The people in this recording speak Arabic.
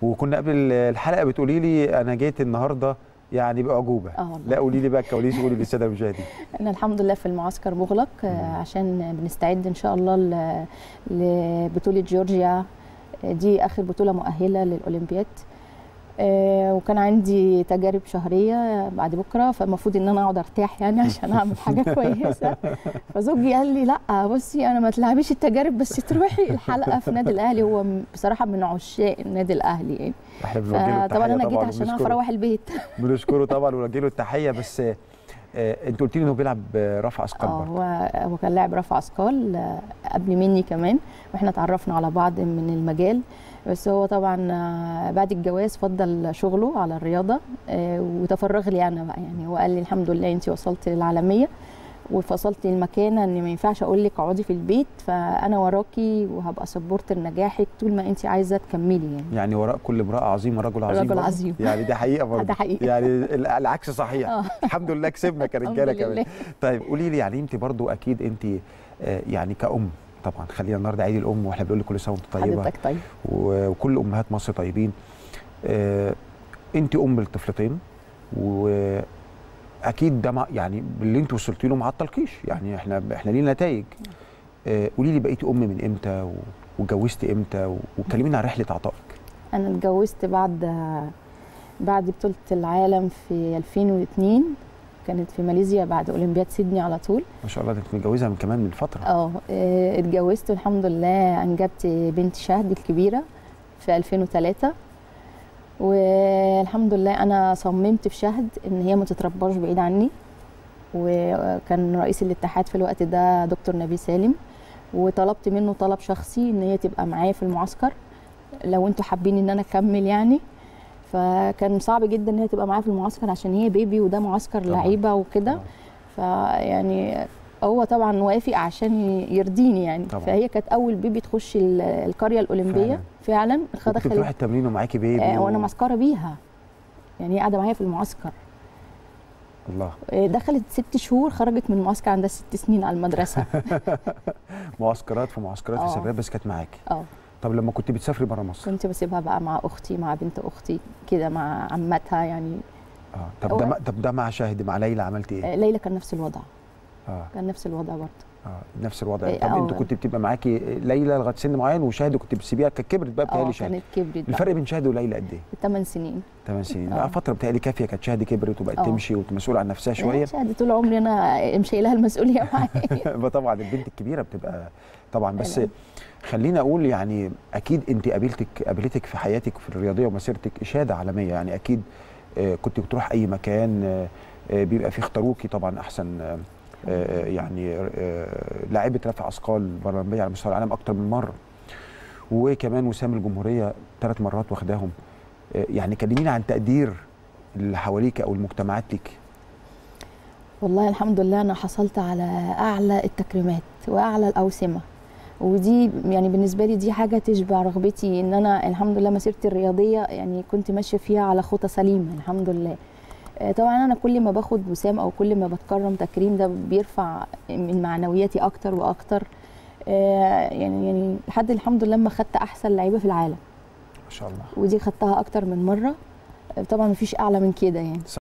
وكنا قبل الحلقه بتقولي لي انا جيت النهارده يعني باعجوبه. لا قولي لي بقى الكواليس وقولي للساده المشاهدين. انا الحمد لله في المعسكر مغلق عشان بنستعد ان شاء الله لبطوله جورجيا، دي اخر بطوله مؤهله للاولمبياد. وكان عندي تجارب شهريه بعد بكره، فالمفروض ان انا اقعد ارتاح يعني عشان اعمل حاجه كويسه. فزوجي قال لي لا بصي انا ما تلعبيش التجارب بس تروحي الحلقه في نادي الاهلي. هو بصراحه من عشاق النادي الاهلي يعني. فطبعا انا جيت عشان اعرف اروح البيت. بنشكره طبعا ونوجه له التحيه. بس انت قلت لي انه بيلعب رفع اثقال برضه. هو كان لاعب رفع اثقال قبل مني كمان، واحنا اتعرفنا على بعض من المجال. بس هو طبعا بعد الجواز فضل شغله على الرياضه وتفرغ لي انا بقى. يعني هو قال لي الحمد لله انت وصلت للعالميه وفصلتي المكانه، ان ما ينفعش اقول لك اقعدي في البيت، فانا وراكي وهبقى سبورت لنجاحك طول ما انت عايزه تكملي يعني وراء كل امراه عظيمه رجل عظيم. رجل عظيم يعني دي حقيقه برضه. ده حقيقه يعني العكس صحيح. الحمد لله كسبنا كرجاله كمان. طيب قولي لي، يعني انت برضه اكيد انت يعني كأم طبعا، خلينا النهارده عيد الام واحنا بنقول لك كل سنه وانت طيبه. حضرتك طيب. وكل امهات مصر طيبين. انت ام لطفلتين، واكيد ده يعني اللي انت وصلتي له ما عطلكيش، يعني احنا لينا نتائج. قولي لي بقيتي ام من امتى واتجوزتي امتى، وكلمينا عن رحله عطائك. انا اتجوزت بعد بطوله العالم في 2002، كانت في ماليزيا بعد اولمبياد سيدني على طول. ما شاء الله، ده انت متجوزه من كمان من فتره. اتجوزت والحمد لله انجبت بنتي شهد الكبيره في 2003. والحمد لله انا صممت في شهد ان هي ما تترباش بعيد عني، وكان رئيس الاتحاد في الوقت ده دكتور نبي سالم، وطلبت منه طلب شخصي ان هي تبقى معايا في المعسكر لو انتوا حابين ان انا اكمل يعني. فكان صعب جدا ان هي تبقى معايا في المعسكر عشان هي بيبي وده معسكر لعيبه وكده. فيعني هو طبعا وافق عشان يرضيني يعني طبعا. فهي كانت اول بيبي تخش القريه الاولمبيه فعلا. كنت بتروحي التمرين ومعاكي بيبي وانا معسكره بيها، يعني هي قاعده معايا في المعسكر. الله. دخلت 6 شهور، خرجت من المعسكر عندها 6 سنين على المدرسه. معسكرات في سفريات بس كانت معاكي. طب لما كنت بتسافري بره مصر كنت بسيبها بقى مع اختي، مع بنت اختي كده، مع عمتها يعني. طب ده مع شاهد، مع ليلى عملتي ايه؟ ليلى كان نفس الوضع. كان نفس الوضع برضه. نفس الوضع. طب انت كنت بتبقى معاكي ليلى لغايه سن معين، وشاهد كنت بتسيبيها كانت كبرت بقى بتهيألي شاهد. كانت كبرت. الفرق بين شاهد وليلى قد ايه؟ 8 سنين. 8 سنين. فتره بتهيألي كافيه كانت شاهد كبرت وبقت تمشي ومسؤوله عن نفسها شويه. شاهد طول عمري انا شايلها المسؤوليه معايا. طبعا البنت الكبيره بتبقى طبعا. بس خلينا اقول يعني اكيد انت قابلتك في حياتك في الرياضيه ومسيرتك اشاده عالميه، يعني اكيد كنت بتروح اي مكان بيبقى فيه اختاروكي طبعا احسن يعني لاعبه رفع اثقال برلمبيه على مستوى العالم اكتر من مره، وكمان وسام الجمهوريه 3 مرات واخداهم. يعني كلمينا عن تقدير اللي حواليك او المجتمعات ليك. والله الحمد لله انا حصلت على اعلى التكريمات واعلى الاوسمه، ودي يعني بالنسبه لي دي حاجه تشبع رغبتي، ان انا الحمد لله مسيرتي الرياضيه يعني كنت ماشيه فيها على خطى سليمه الحمد لله. طبعا انا كل ما باخد وسام او كل ما بتكرم تكريم ده بيرفع من معنوياتي اكتر واكتر. يعني لحد الحمد لله لما خدت احسن لعيبه في العالم ما شاء الله، ودي خدتها اكتر من مره. طبعا مفيش اعلى من كده يعني.